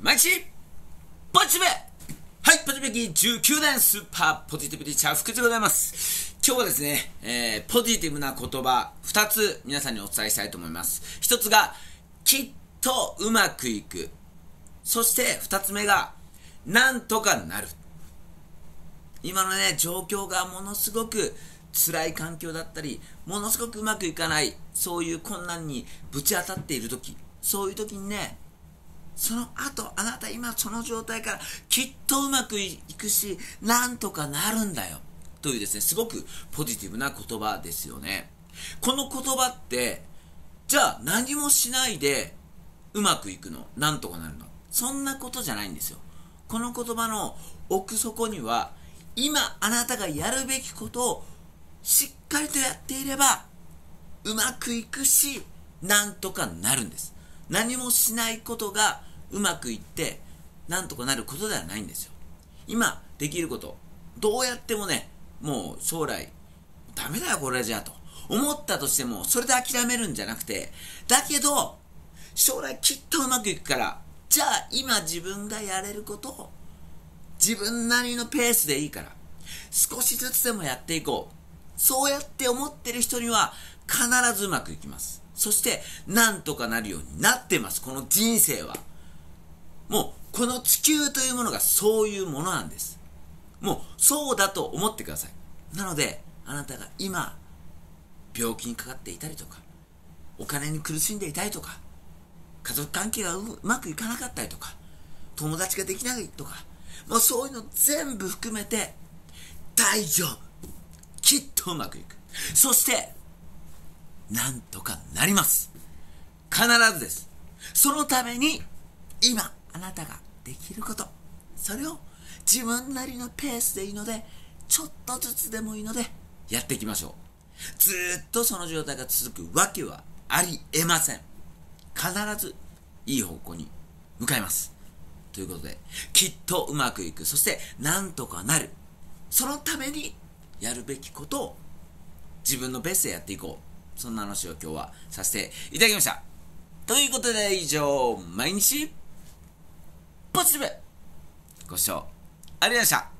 毎日ポジティブ。はい、ポジティブ歴19年スーパーポジティブティーチャー福地でございます。今日はですね、ポジティブな言葉2つ皆さんにお伝えしたいと思います。1つがきっとうまくいく、そして2つ目がなんとかなる。今のね状況がものすごく辛い環境だったり、ものすごくうまくいかない、そういう困難にぶち当たっている時、そういう時にね、その後あなた今その状態からきっとうまくいくし、なんとかなるんだよというですね、すごくポジティブな言葉ですよね。この言葉ってじゃあ何もしないでうまくいくの、なんとかなるの、そんなことじゃないんですよ。この言葉の奥底には、今あなたがやるべきことをしっかりとやっていればうまくいくし、なんとかなるんです。何もしないことがうまくいってなんとかなることではないんですよ。今できること、どうやってもね、もう将来ダメだよこれじゃと思ったとしても、それで諦めるんじゃなくて、だけど将来きっとうまくいくから、じゃあ今自分がやれることを自分なりのペースでいいから少しずつでもやっていこう、そうやって思ってる人には必ずうまくいきます。そしてなんとかなるようになってます。この人生はもうこの地球というものがそういうものなんです。もうそうだと思ってください。なのであなたが今病気にかかっていたりとか、お金に苦しんでいたりとか、家族関係がうまくいかなかったりとか、友達ができないとか、もうそういうの全部含めて大丈夫、きっとうまくいく、そしてなんとかなります。必ずです。そのために今あなたができること、それを自分なりのペースでいいので、ちょっとずつでもいいのでやっていきましょう。ずっとその状態が続くわけはありえません。必ずいい方向に向かいます。ということで、きっとうまくいく、そしてなんとかなる、そのためにやるべきことを自分のベストでやっていこう、そんな話を今日はさせていただきました。ということで以上、毎日ポジティブ、ご視聴ありがとうございました。